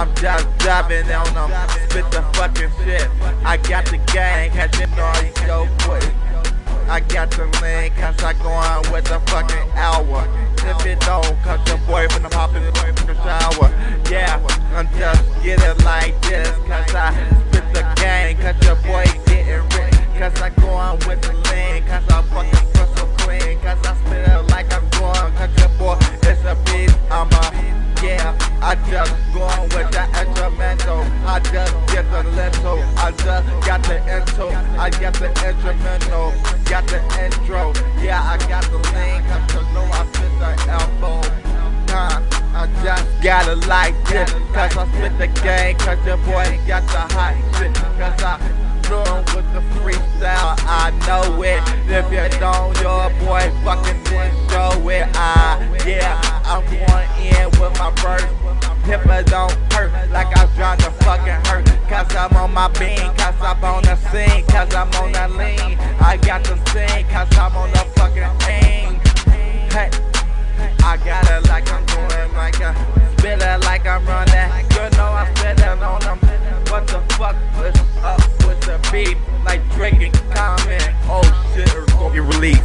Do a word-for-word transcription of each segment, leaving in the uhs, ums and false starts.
I'm just driving on them, spit the fucking shit. I got the gang, had you know yo boy. I got the link, cause I go on with the fucking hour. If it don't, cause your boy finna hop in the shower. Yeah, I'm just getting like this, cause I spit the gang, cause your boy getting rich. Cause I go on with the link, cause I fucking feel so clean. Cause I spit it like I'm going, cause your boy is a beast. I'm a, yeah, I just going with the instrumental. I just get the little, I just got the intro. I got the instrumental, got the intro. Yeah, I got the link, cause you know I spit the elbow. Nah, I just got it like this, cause I spit the game, cause your boy got the hot shit. Cause I doing with the freestyle, I know it. If you don't, your boy fucking didn't show it. I, yeah, I'm going in with my verse. Hipper don't hurt like I'm trying to fucking hurt. Cause I'm on my beam, cause I'm on the scene, cause I'm on that lean. I got the scene, cause I'm on the fucking thing. Hey, I got it like I'm doing like a spit it like I'm running. You know I spit it on them. What the fuck is up with the beat? Like Drake and Common. Oh shit, it's gonna be released.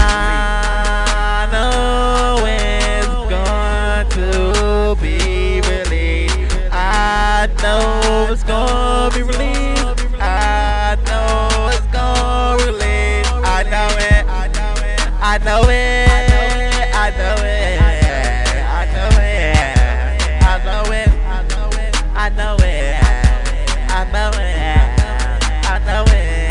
I know it's going to be released. I know it's gonna be released. I know it's gonna release. I know it. I know it. I know it. I know it. I know it. I know it. I know it. I know it. I know it.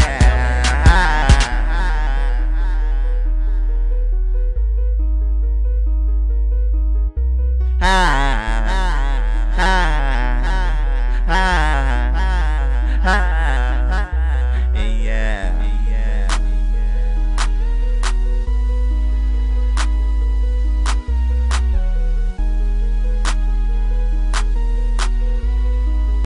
Ah, ah, ah, ah, ah.